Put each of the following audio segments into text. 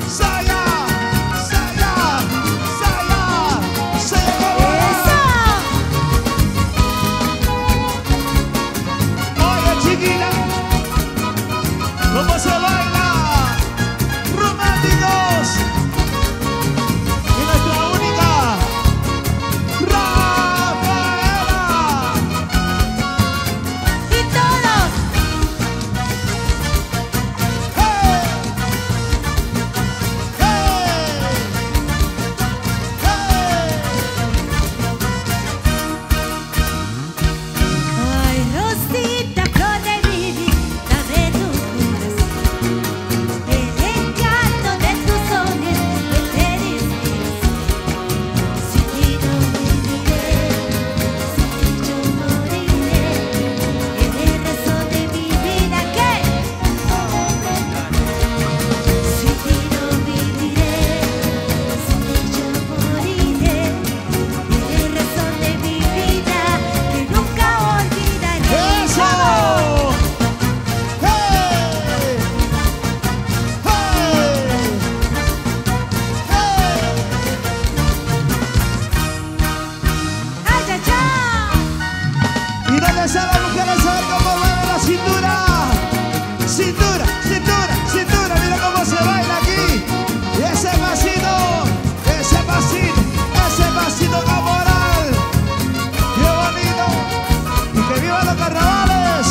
Saya, Saya, Saya, Saya Cobora. Oye, chiquita, ¿cómo se baila? Románticos. Y nuestra única Rafaela. Y todos. ¡Hey! Ay, Rosita, flor de mi vida, de tu corazón, el encanto de tus ojos me te inspiras. Sin ti no viviré, sin ti yo moriré. Eres razón de mi vida que sin ti no viviré, sin ti yo moriré. Eres razón de mi vida que nunca olvidaré. ¡Eso! ¡Hey! ¡Ay, ay, ay! ¿Y dónde están las mujeres? A ver cómo mueve la cintura. Cintura, cintura, cintura. Mira cómo se baila aquí. Y ese pasito camoral. ¡Qué bonito! Y que vivan los carnavales.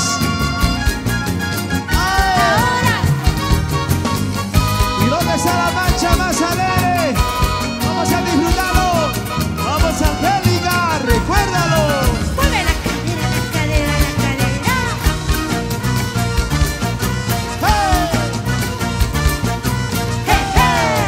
¡Ay! Ahora, ¿Y dónde está la mancha más alegre? Vamos a disfrutarlo. Vamos a Angélica, recuérdalo. mueve la cadera, la cadera, la cadera. ¡Hey! ¡Hey, hey!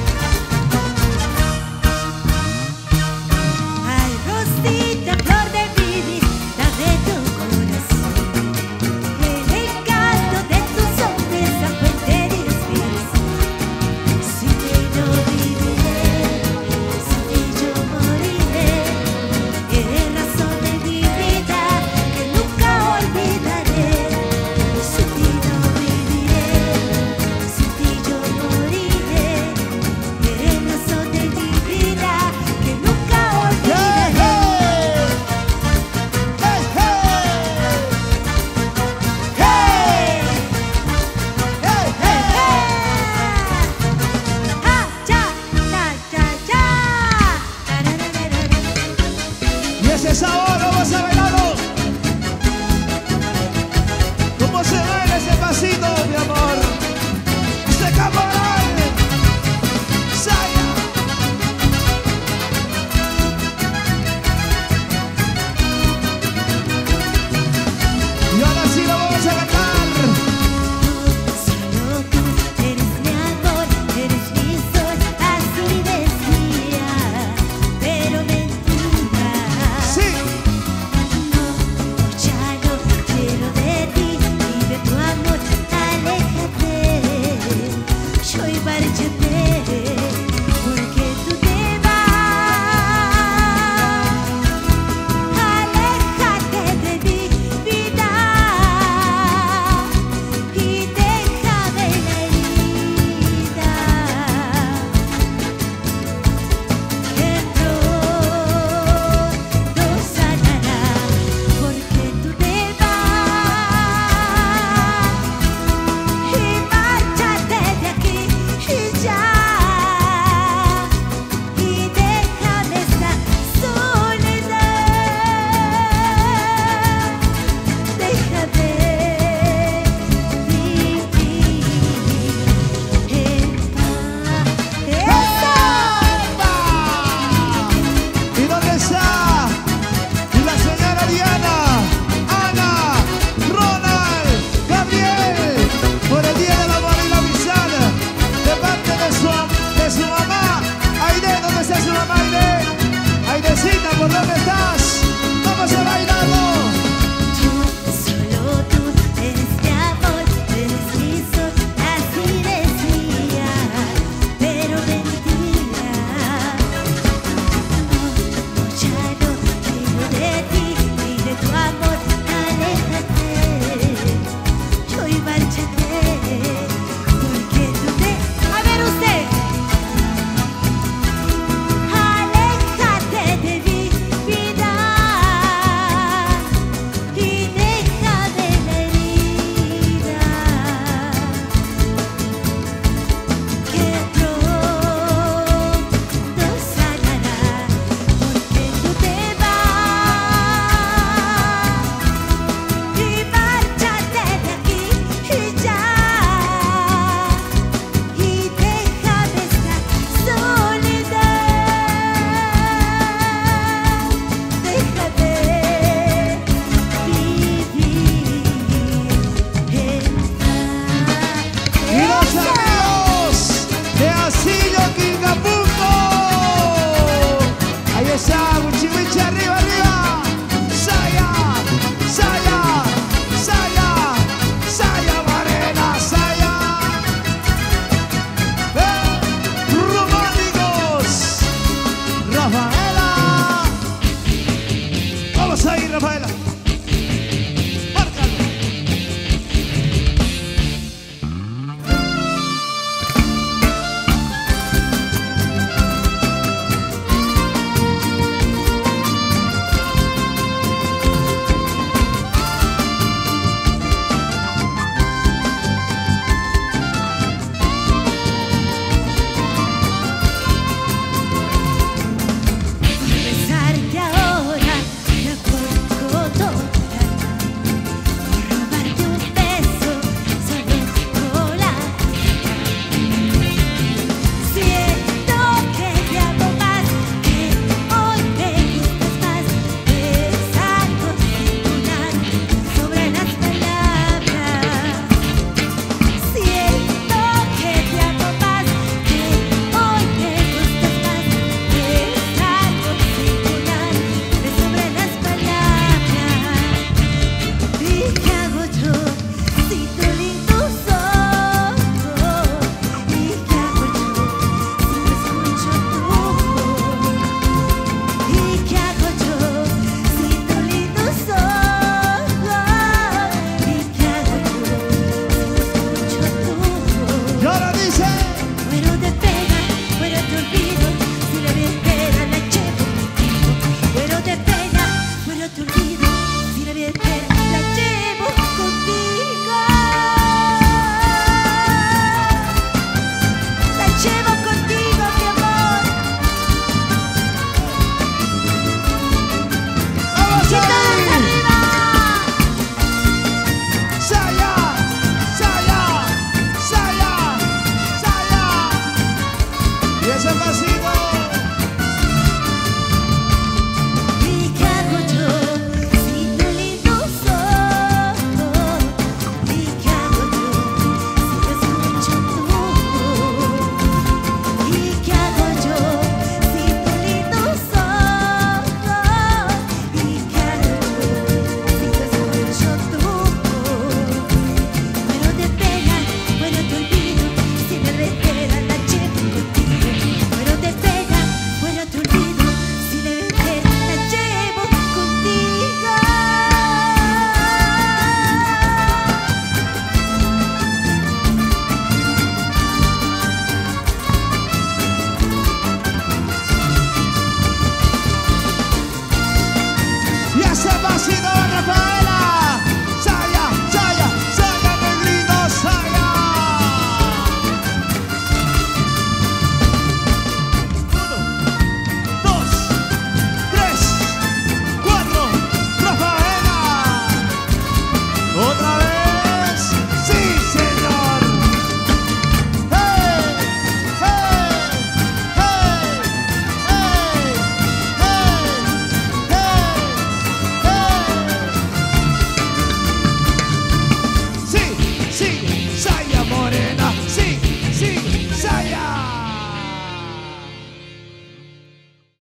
Ay, Rosita, flor de mi vida, de tu corazón, el encanto de tus ojos a fuente de inspiración. Sin ti no viviré, sin ti yo moriré. Eres razón de mi vida que nunca olvidaré. Sin ti no viviré, sin ti yo moriré. Eres razón de mi vida que nunca ¡Hey, olvidaré. hey! ¡Hey, hey! ¡Hey! ¡Hey, hey! ¡Ah! ¡Ya! ¡Ya! ¡Ya! ¡Ya! ¡Tarararara! Y ese sabor, vamos a bailarlo. ¿Cómo se baila ese pasito, mi amor? ¡Ese camoral! ¡Saya! Y ahora sí lo vamos a cantar. Solo tú eres mi amor, eres mi sol, así decía, pero mentira. Sí. No, ya no quiero de ti y de tu amor, aléjate, yo y márchate.